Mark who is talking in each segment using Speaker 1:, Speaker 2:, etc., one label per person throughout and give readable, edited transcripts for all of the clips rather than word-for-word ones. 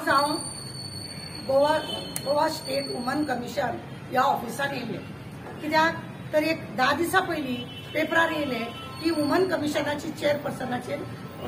Speaker 1: आज हांव Goa state woman commission ह्या ऑफिसान येयले। कित्याक तर एक 10 दिसां पयलीं पेपरार येयले की वुमन कमिशनाची चेअरपर्सनाचेर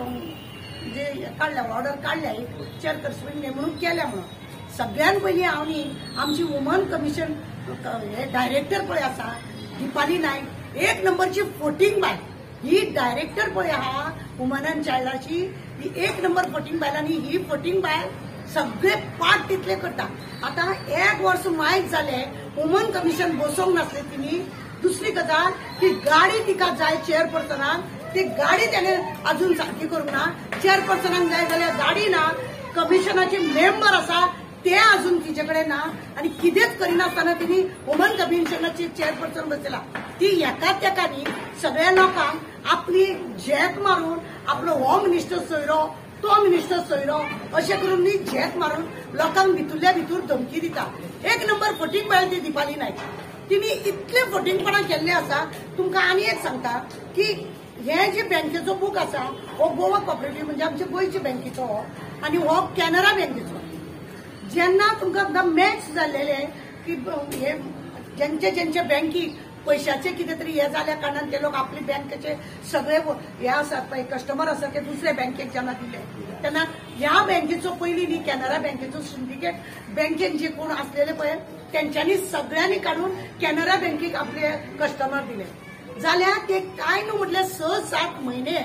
Speaker 1: जे काढल्या ऑर्डर काढल्या एक चेअरपर्सन नेमणूक केल्या म्हणून। सगळ्यात पयलीं हांव न्ही आमची वुमन कमिशन हे डायरेक्टर पळय आसा दिपाली नायक, एक नंबरची फोटींग बाय, ही डायरेक्टर पळय आहा वुमन अँड चायल्डाची, ही एक नंबर फोटींग बायल आनी ही फोटींग बायल सगळे पाठ तितले करता। आता 1 वर्ष माहीत जाले वुमन कमिशन बसोवंक नासले तिणी। दुसरी गजाल की गाडी तिका जाय चेअरपर्सनाक, ती गाडी त्याने अजून सारखी करूंक ना। चेअरपर्सनाक जाय जाल्यार गाडी ना, कमिशनाचे मेंबर आसा ते अजून तिचे कडेन ना, आणि कितेंच करिनासतना तिणी वुमन कमिशनाची चेअरपर्सन बसयला। ती एकाच एकानी सगळ्या लोकांक आपली झेत मारून आपलो हो मिनिस्टर सोयरो तो मिनिस्टर सोयरो अशें करून न्ही झेत मारून लोकांक भितरल्या भितर धमकी दिता। एक नंबर फोटींग बायल ती दिपाली नायक, तिणी इतले फोटींगपणां केल्ले आसा। तुमकां आनी एक सांगता की हे जे बँकेचो बूक आसा हो गोवा कॉपरेटिव्ह म्हणजे आमच्या गोंयच्या बँकेचो आणि हो कॅनरा बँकेचो। जेन्ना तुमकां मॅच जाल्लेले की हे ज्यांच्या बँकीक पैशाचे कितें तरी हे जाल्या कारणान ते लोक आपले बँकेचे सगळे हे आसात पळय कस्टमर आसा ते दुसऱ्या बँकेक जेन्ना दिले तेन्ना ह्या बँकेचो पयलीं न्ही कॅनरा बँकेचो सिंडिकेट बँकेन जे कोण आसलेले पळय तेंच्यांनी सगळ्यांनी काढून कॅनरा बँकेक आपले कस्टमर दिले। जाल्यार ते काय न्हू म्हटल्यार 6-7 म्हयने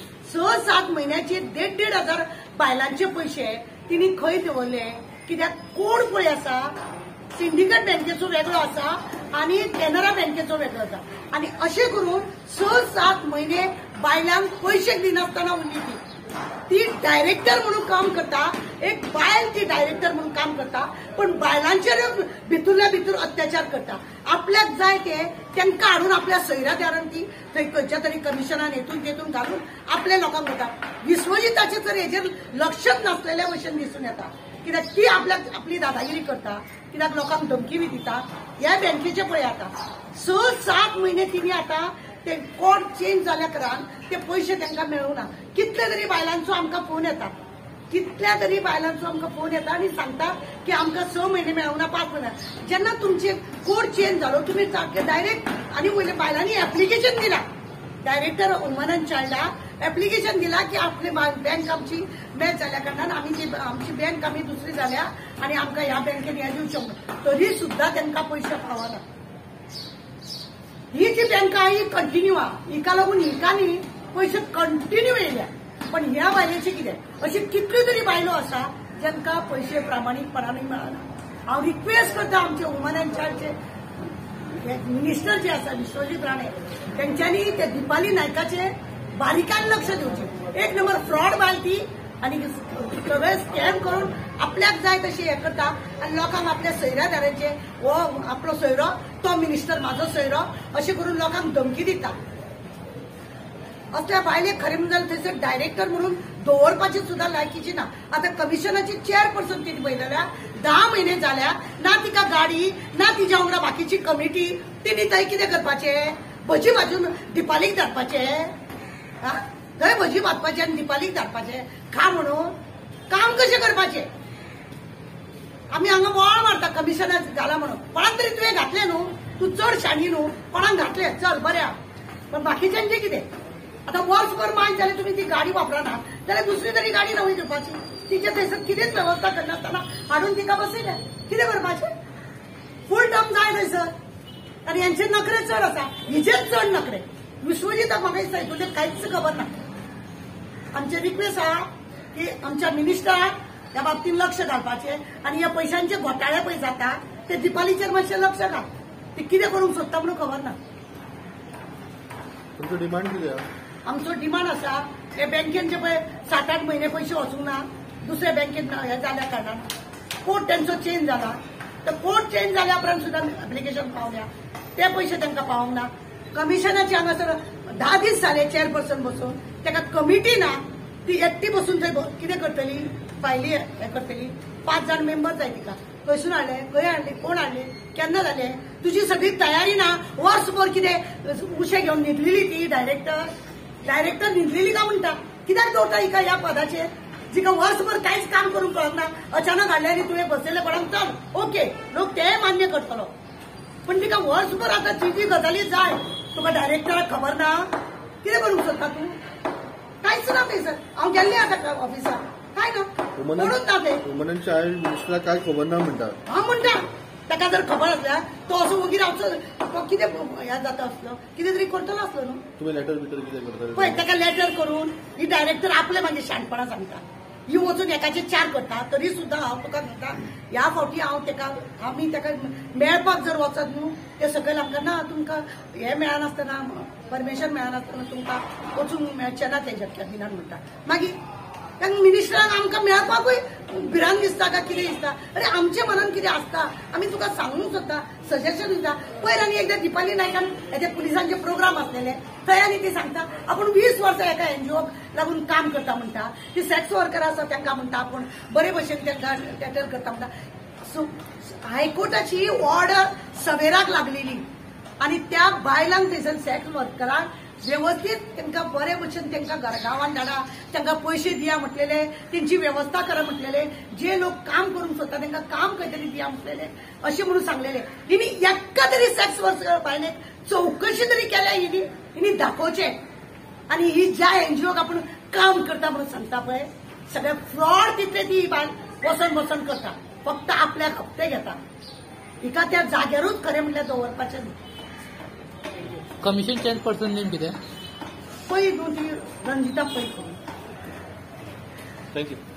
Speaker 1: 6-7 म्हयन्याचे 1,500 बायलांचे पयशे तिणी खंय दवरले। कित्याक कोड पळय आसा सिंडिकेट बँकेचो वेगळो आसा आणि कॅनरा बँकेचो वेगळो आसा, आणि अशें करून 6-7 म्हयने बायलांक पयशे दिनासतना उरली ती डायरेक्टर म्हणून काम करता। एक बायल ती डायरेक्टर म्हणून काम करता, पण बायलांचेर भितरल्या भितर अत्याचार करता। आपल्याक जाय ते तांकां हाडून आपल्या सैरादारान ती थंय खंयच्या तरी कमिशनान हेतून तेतून घालून आपल्या लोकांक करता। विश्वजिताचे तर हेजेर लक्षच नासलेल्या भशेन दिसून येता, कित्याक ती आपली दादागिरी करता, कित्याक लोकांक धमकी बी दिता। ह्या बँकेचे पळय आता 6-7 म्हयने तिणी आता ते कोड चेंज जाल्या कारणान ते पयशे तांकां मेळूना। कितले तरी बायलांचो आमकां फोन येता, कितल्या तरी बायलांचो आमकां फोन येता आणि सांगता की आमकां 6 म्हयने मेळूना 5 म्हयने। जेन्ना तुमचे कोड चेंज जालो तुमी डायरेक्ट आणि पयले बायलांनी एप्लिकेशन दिला, डायरेक्टर वुमन अँड चायल्डाक एप्लिकेशन दिला की आपली बँक आमची मॅच जाल्या कारणान आमची बँक आमी दुसरी जाल्या आणि आमकां ह्या बँकेन हे दिवचें, तरी सुद्धा तांकां पयशे पावना। ही जी बँक आहा ही कंटिन्यू आहा, हिका लागून हिकांनी पयशे कंटिन्यू येयल्या। पण ह्या बायलेचे कितें अशी कितल्यो तरी बायलो आसा जांकां पयशे प्रामाणीकपणान मेळना। हांव रिक्वेस्ट करता आमचे वुमन अँड चायल्डचे मिनिस्टर जे आसा विश्वजीत राणे तेंच्यांनी ते दिपाली नायकाचे बारीकायेन लक्ष दिवचें। एक नंबर फ्रॉड बायल ती, आणि सगळे स्कॅम करून आपल्याक जाय तशी हे करता आणि लोकांक आपल्या सैरादारांचे हो आपलो सोयरो तो मिनिस्टर म्हाजो सोयरो अशें करून लोकांक धमकी दिता। असल्या बायलेक खरें म्हणल्यार थंयसर डायरेक्टर म्हणून दवरपाची सुद्धा लायकीची ना। आता कमिशनाची चेअरपर्सन तिणी पळयल्या 10 म्हयने जाल्या, ना तिका गाडी ना तिच्या वांगडा बाकीची कमिटी, तिणी थंय कितें करपाचे भजी भाजून दिपालीक धाडपाचे, थंय भजी भाजपाचे आनी दिपालीक धाडपाचे खा म्हणून काम कशें करपाचे। आमी हांगा बोवाळ मारता कमिशनाक घाला म्हणून, कोणाक तरी तुवें घातले न्हू, तूं चड शाणी न्हू, कोणाक घातले चल बरें, पण बाकीच्यांचे कितें। आता वर्सभर माहीत जालें तुमी ती गाडी वापरना जाल्यार दुसरी तरी गाडी नवी घेवपाची, तिचे थंयसर कितेंच वेवस्था करनासतना हाडून तिका बसयल्या, कितें करपाचें। फूल टर्म जाय थंयसर, आनी हेंचे नखरे चड आसा, हिचेच चड नखरे। विश्वजिताक म्हाका दिसता हितून कांयच खबर ना। आमचे रिक्वेस्ट आहा की आमच्या मिनिस्टराक ह्या बाबतीत लक्ष घालपाचे, आणि ह्या पयशांचे घोटाळे पळय जाता ते दिपालीचेर मातशें लक्ष घाल, ती कितें करूंक सोदता म्हणून खबर ना।
Speaker 2: तुमचो डिमांड कितें?
Speaker 1: आमचो डिमांड आसा हे बँकेन जे पळय 7-8 म्हयने पयशे वचूंक ना दुसऱ्या बँकेत हे जाल्या कारणान कोड त्यांचो चेंज जाला, तर कोड चेंज जाल्या उपरांत सुद्धा एप्लिकेशन पावल्या ते पयशे तांकां पावोंक ना। कमिशनाचे हांगासर 10 दीस जाले चेअरपर्सन बसून, ताका कमिटी ना, ती एकटी बसून थंय कितें करतली फायली हे करतली। 5 जाण मेंबर जाय तिका, खंयसून हाडले, खंय हाडले, कोण हाडले, केन्ना जाले, तुजी सगळी तयारी ना। वर्सभर कितें उशे घेवन न्हिदलेली ती डायरेक्टर न्हिदलेली का म्हणटा, कित्याक दवरता हिका ह्या पदाचेर। जिका वर्षभर काहीच काम करूंक कळना अचानक हाडले आनी तुवें बसयले पडून चल ओके लोक ते मान्य करतलो पण तिका वर्षभर आता जी गजाली जाय तुका डायरेक्टराक खबर ना कितें करूंक सोदता तूं कांयच ना थंयसर हांव गेल्लें आतां ऑफिसार काय ना म्हणून ना ते
Speaker 2: वुमन अँड चायल्ड मिनिस्टराक काय खबर ना म्हणटा
Speaker 1: हांव म्हणटा ताका जर खबर आसल्या तो असो वगीर रावचो तो कितें ह्या जाता आसलो कितें तरी करतलो आसलो न्हू
Speaker 2: तुम्ही लेटर बिटर कितें करता
Speaker 1: पळय ताका लेटर करून ही डायरेक्टर आपले मागीर शाणपणां सांगता ही वचून एकाचे चार करता तरी सुद्दां हांव तुका म्हणटा ह्या फावटी हांव ताका आमी ताका मेळपाक जर वचत न्हू ते सकयल आमकां ना तुमकां हें मेळनासतना परमिशन मेळनासतना तुमकां वचूंक मेळचें ना तेज्या कॅबिनान म्हणटा मागीर तांकां मिनिस्टराक आमकां मेळपाकूय भिरांत दिसता काय कितें दिसता अरे आमचे मनान कितें आसता आमी तुका सांगूंक सोदता सजेशन दिता पयर आनी एकदां दिपाली नायकान हेजे पुलिसांचे प्रोग्राम आसलेले थंय आनी ती सांगता आपूण 20 वर्सां एका एनजीओक लागून काम करता म्हणटा ती सेक्स वर्कर आसा तांकां म्हणटा आपूण बरे भशेन तांकां टॅटर करता म्हणटा सो हायकोर्टाची ऑर्डर सवेराक लागलेली आनी त्या बायलांक थंयसर सेक्स वर्करांक व्यवस्थित तांकां बरे भशेन तांकां गांवांत धाडा तांकां पयशे दिया म्हटलेले तेंची व्यवस्था करा म्हटलेले जे लोक काम करूंक सोदता तांकां काम खंय तरी दिया म्हटलेले अशें म्हणून सांगलेले हिणी एक्का तरी सेक्स वर्कर बायलेक चौकशी तरी केल्या हिणी दाखोवचें आनी ही ज्या एनजीओक आपूण काम करता म्हणून सांगता पळय सगळे फ्रॉड तितले ती बायल वचन करता फक्त आपल्याक हप्ते घेता हिका त्या जाग्यारूच खरें म्हणल्यार दवरपाचें न्ही
Speaker 3: कमिशन चेअरपर्सन नेम कितें
Speaker 1: पै न्हू ती रंजिता पै करून
Speaker 2: थँक्यू